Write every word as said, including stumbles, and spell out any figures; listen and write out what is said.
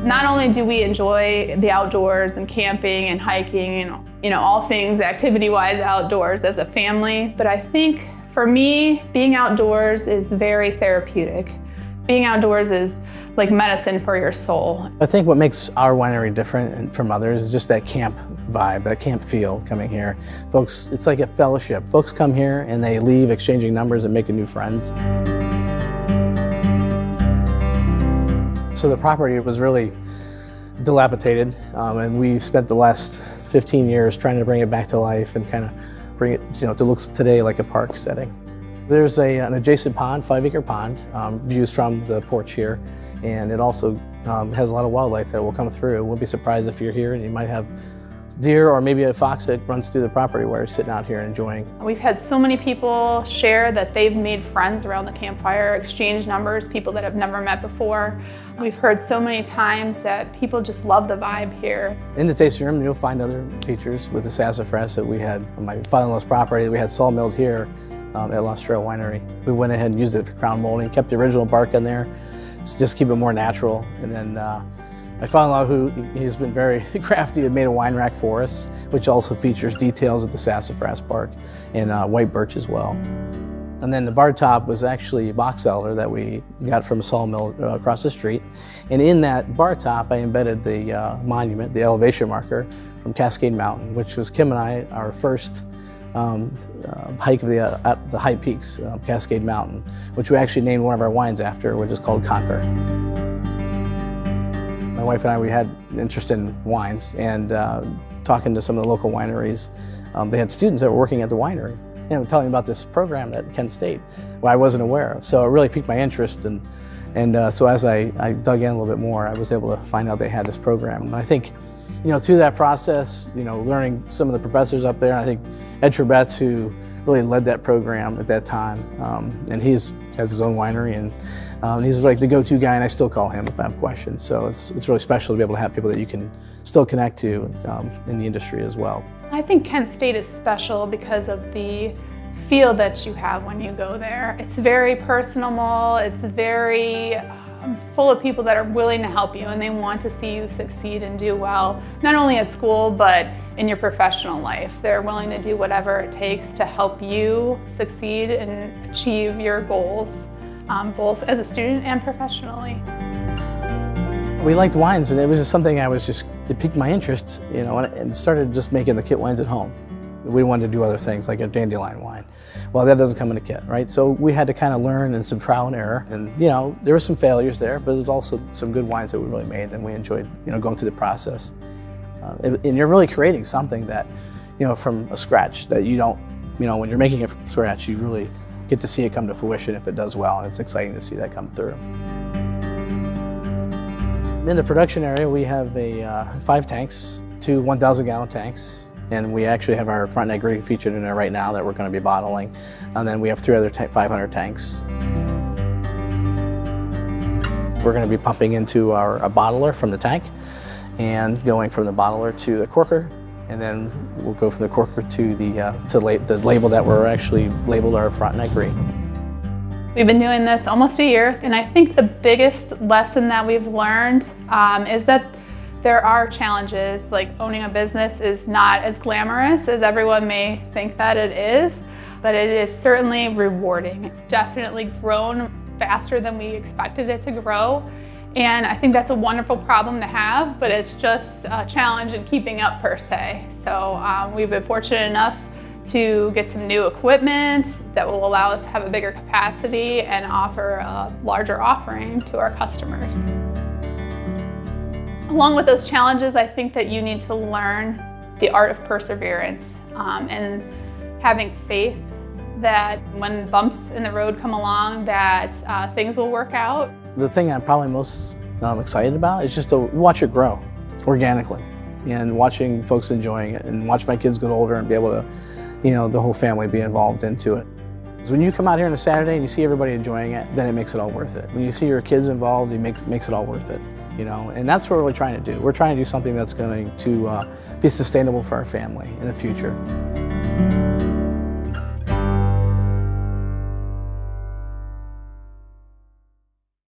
Not only do we enjoy the outdoors and camping and hiking and you know all things activity-wise outdoors as a family, but I think for me, being outdoors is very therapeutic. Being outdoors is like medicine for your soul. I think what makes our winery different from others is just that camp vibe, that camp feel coming here. Folks, it's like a fellowship. Folks come here and they leave exchanging numbers and making new friends. So the property was really dilapidated, um, and we've spent the last fifteen years trying to bring it back to life and kind of bring it, you know, to look today like a park setting. There's a, an adjacent pond, five acre pond, um, views from the porch here, and it also um, has a lot of wildlife that will come through. We'll be surprised if you're here and you might have deer or maybe a fox that runs through the property while you're sitting out here enjoying. We've had so many people share that they've made friends around the campfire, exchange numbers, people that have never met before. We've heard so many times that people just love the vibe here. In the tasting room, you'll find other features with the sassafras that we had on my father-in-law's property. We had sawmilled here um, at Trail Winery. We went ahead and used it for crown molding, kept the original bark in there, so just keep it more natural. And then uh, my father-in-law, who he's been very crafty, had made a wine rack for us, which also features details of the sassafras bark and uh, white birch as well. And then the bar top was actually a box elder that we got from a sawmill uh, across the street. And in that bar top, I embedded the uh, monument, the elevation marker from Cascade Mountain, which was Kim and I, our first um, uh, hike of the, uh, at the high peaks, uh, Cascade Mountain, which we actually named one of our wines after, which is called Conquer. My wife and I, we had an interest in wines, and uh, talking to some of the local wineries, um, they had students that were working at the winery. You know, telling me about this program at Kent State, well, I wasn't aware of. So it really piqued my interest, and and uh, so as I, I dug in a little bit more, I was able to find out they had this program. And I think, you know, through that process, you know, learning some of the professors up there, I think Ed Trebetz, who really led that program at that time, um, and he's has his own winery, and um, he's like the go-to guy, and I still call him if I have questions. So it's it's really special to be able to have people that you can still connect to um, in the industry as well. I think Kent State is special because of the feel that you have when you go there. It's very personable, it's very um, full of people that are willing to help you and they want to see you succeed and do well, not only at school but in your professional life. They're willing to do whatever it takes to help you succeed and achieve your goals, um, both as a student and professionally. We liked wines, and it was just something I was just, it piqued my interest, you know, and started just making the kit wines at home. We wanted to do other things like a dandelion wine. Well, that doesn't come in a kit, right? So we had to kind of learn and some trial and error. And, you know, there were some failures there, but there's also some good wines that we really made, and we enjoyed, you know, going through the process. Uh, and you're really creating something that, you know, from a scratch that you don't, you know, when you're making it from scratch, you really get to see it come to fruition if it does well, and it's exciting to see that come through. In the production area, we have a uh, five tanks, two one thousand gallon tanks, and we actually have our Frontenac rig featured in there right now that we're going to be bottling. And then we have three other five hundred tanks. We're going to be pumping into our a bottler from the tank and going from the bottler to the corker, and then we'll go from the corker to the uh, to la the label that we're actually labeled our Frontenac rig. We've been doing this almost a year, and I think the biggest lesson that we've learned um, is that there are challenges. Like, owning a business is not as glamorous as everyone may think that it is, but it is certainly rewarding. It's definitely grown faster than we expected it to grow, and I think that's a wonderful problem to have, but it's just a challenge in keeping up per se. So um, we've been fortunate enough to get some new equipment that will allow us to have a bigger capacity and offer a larger offering to our customers. Along with those challenges, I think that you need to learn the art of perseverance um, and having faith that when bumps in the road come along, that uh, things will work out. The thing I'm probably most um, excited about is just to watch it grow organically, and watching folks enjoying it, and watch my kids get older and be able to, you know, the whole family be involved into it. So when you come out here on a Saturday and you see everybody enjoying it, then it makes it all worth it. When you see your kids involved, it makes, makes it all worth it, you know, and that's what we're really trying to do. We're trying to do something that's going to uh, be sustainable for our family in the future.